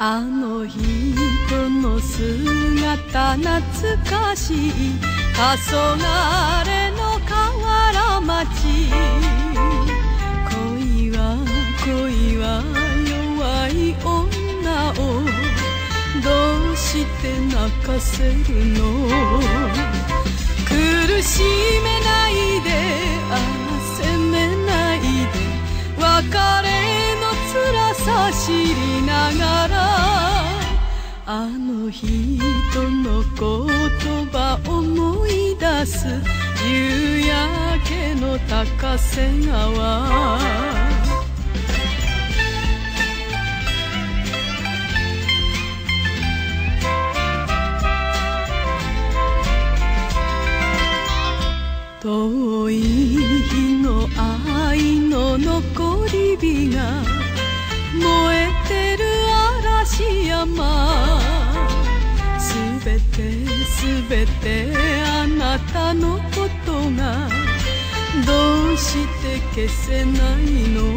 あの人の姿懐かしい黄昏の河原町。恋は弱い女をどうして泣かせるの。苦しめないで責めないで別れの辛さ知りながらあの人の言葉思い出す夕焼けの高瀬川。遠い日の愛の残り火が燃えてる嵐山。すべてあなたのことがどうして消せないの。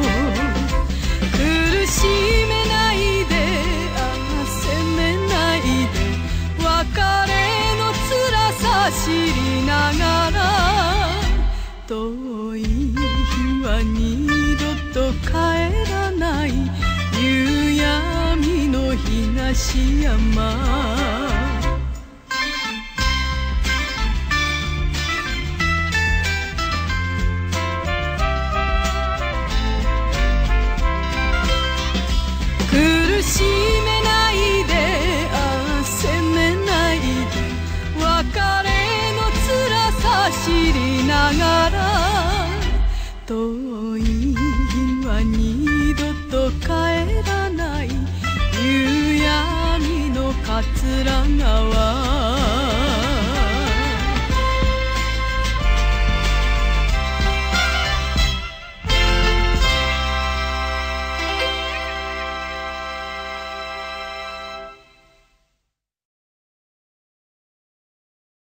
苦しめないで責めないで別れの辛さ知りながら遠い日は二度と帰らない夕闇の東山。苦しめないで責めないで別れの辛さ知りながら遠い日は二度と帰らない夕闇の桂川。